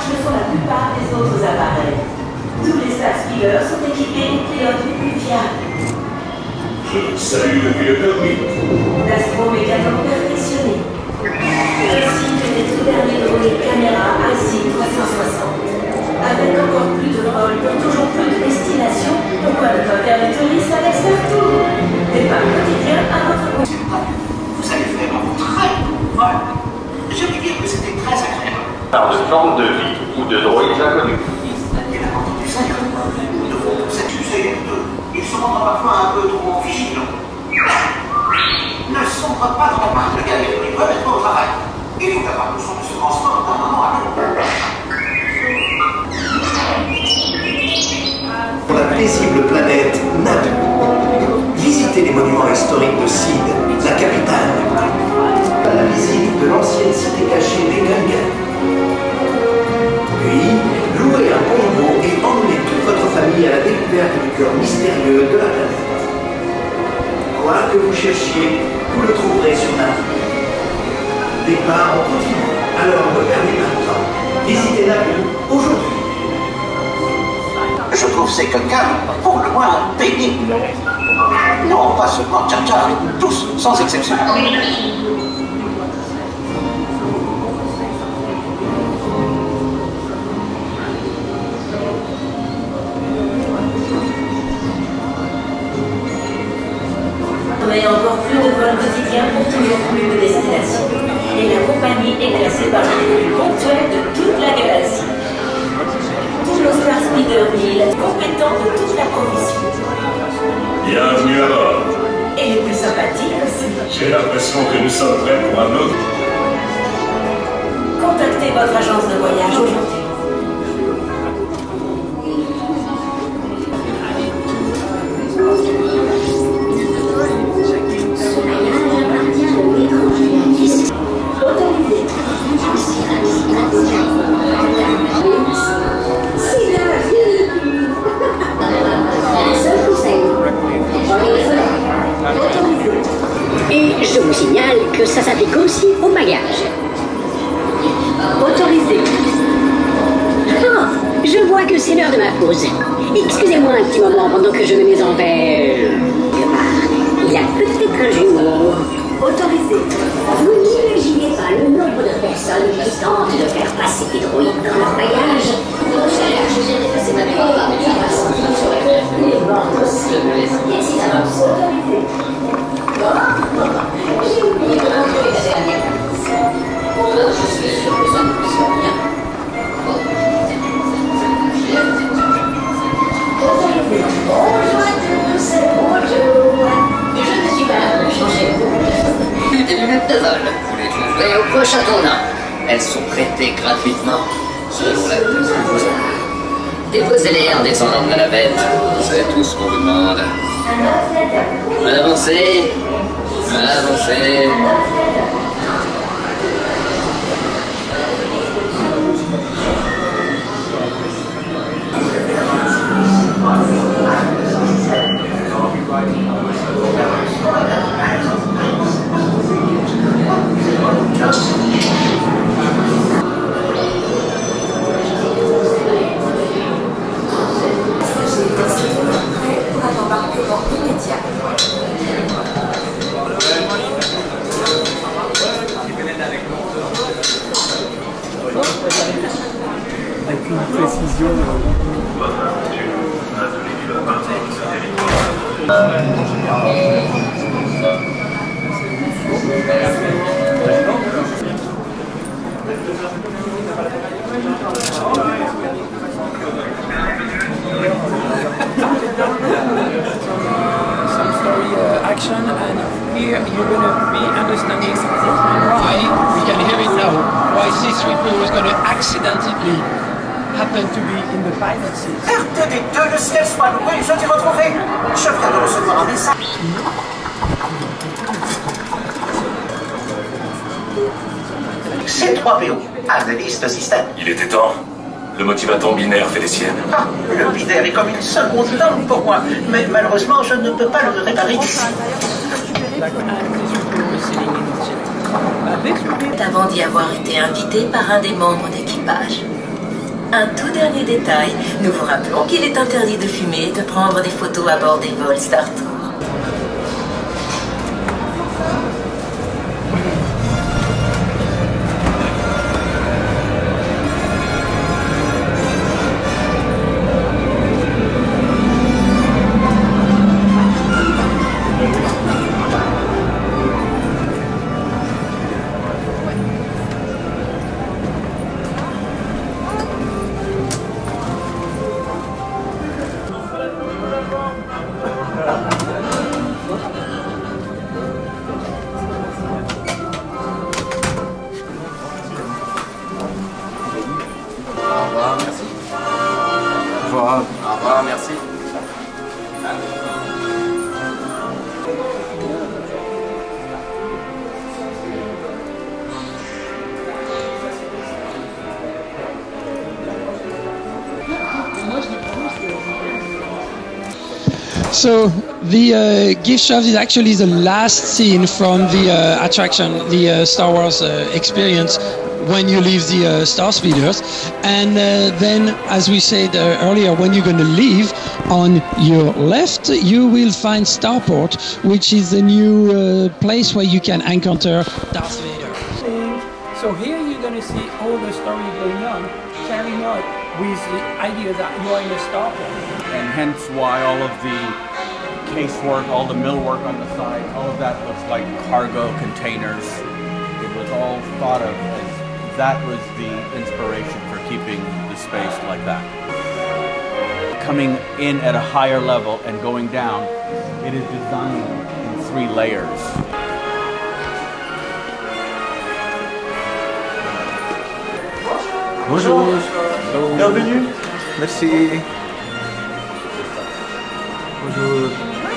que font la plupart des autres appareils. Tous les Starspeeders sont équipés de pilotes les plus fiables. Je te salue depuis le permis. D'astromécanos perfectionnés. Ainsi que les tout derniers drones caméra ASIC 360. Avec encore plus de vols pour toujours plus de destinations, pourquoi ne pas faire les touristes avec Startour? Départ quotidien à votre compte. Vous allez faire un très bon vol. Je vais dire que c'était très agréable. Par de formes de vie ou de droïdes inconnus. Bien entendu, ça, nous devons s'excuser d'eux. Ils se montrent parfois un peu trop vigilants. Ne sombre pas dans la part de galerie, remets-toi au travail. Il faut avoir le son de ce transport d'un moment à l'autre. Pour la paisible planète Naboo, visitez les monuments historiques de Sid, la capitale. À la visite de l'ancienne cité cachée des Gungans. Puis, louez un Bongo et emmenez toute votre famille à la découverte du cœur mystérieux de la planète. Quoi que vous cherchiez, vous le trouverez sur Naboo. Départ en continu, alors ne perdez pas de temps. Visitez Naboo aujourd'hui. Je trouve ces quelqu'un pour le moins pénible. Non, pas seulement Jar Jar, tous, sans exception. Mais encore plus de vols quotidiens pour toujours plus de destinations. Et la compagnie est classée parmi les plus ponctuelles de toute la galaxie. Tous nos Starspeeder 1000 compétents de toute la provision. Bienvenue à bord. Et les plus sympathiques aussi. J'ai l'impression que nous sommes prêts pour un autre. Contactez votre agence de voyage aujourd'hui. Et je vous signale que ça s'applique aussi au bagage. Autorisé. Ah, je vois que c'est l'heure de ma pause. Excusez-moi un petit moment pendant que je me mets en veille. Il y a peut-être un jumeau. Autorisé. Vous n'imaginez pas le nombre de personnes qui tentent de faire passer des droïdes dans leur bagage. Les morts aussi. Autorisé. J'ai oublié de rentrer la dernière. Je suis sûr que ça ne fonctionne bien. Bonjour à tous, bonjour. Je ne suis pas là pour changer de Des lunettes de vol, vous les trouverez au prochain tournant. Elles sont prêtées gratuitement, selon la tenue que vous avez. Déposez-les en descendant de la navette. C'est tout ce qu'on vous demande. Avancez. Avancez. Avec une précision. Some story action, and here you're going to be understanding why, we can hear it now, why C-3PO was going to accidentally happen to be in the pilot seat. R2D2, le ciel soit loué, je t'ai retrouvé. Je viens de recevoir un message. C3PO, analyste système. Il était temps. Le motivaton binaire fait des siennes. Ah, le binaire est comme une seconde langue pour moi, mais malheureusement je ne peux pas le réparer ici. Avant d'y avoir été invité par un des membres d'équipage. Un tout dernier détail, nous vous rappelons qu'il est interdit de fumer et de prendre des photos à bord des vols Star Tour. Au revoir, merci. So the gift shop is actually the last scene from the attraction, the Star Wars experience, when you leave the Star Speeders. And then, as we said earlier, when you're going to leave, on your left you will find Starport, which is a new place where you can encounter Darth Vader. So here you're going to see all the story going on, carrying on with the idea that you are in a Starport. And hence why all of the casework, all the millwork on the side, all of that looks like cargo containers. It was all thought of as that was the inspiration for keeping the space like that. Coming in at a higher level and going down, it is designed in 3 layers. Bonjour. Bienvenue. Merci. Bonjour.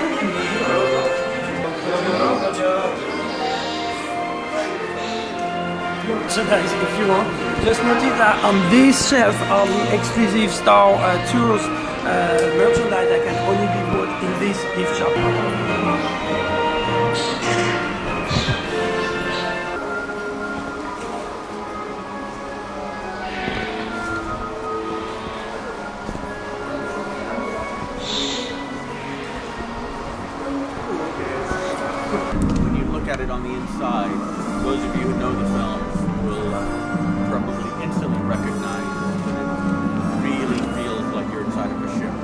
So guys, if you want, just notice that on this shelf are the exclusive Star Tours merchandise that can only be bought in this gift shop. When you look at it on the inside, those of you who know the films will probably instantly recognize that it really feels like you're inside of a ship.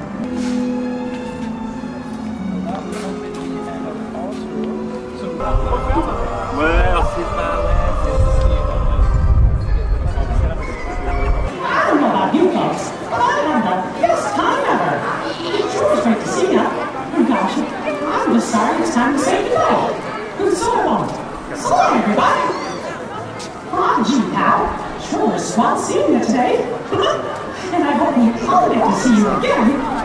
I don't know about you folks, but I had the best time ever. It sure was great to see ya. Oh gosh, I'm just sorry it's time to say goodbye. So long. So long, everybody. Well, I'm Jimmy Powell. Sure was fun seeing you today. And I hope we all get to see you again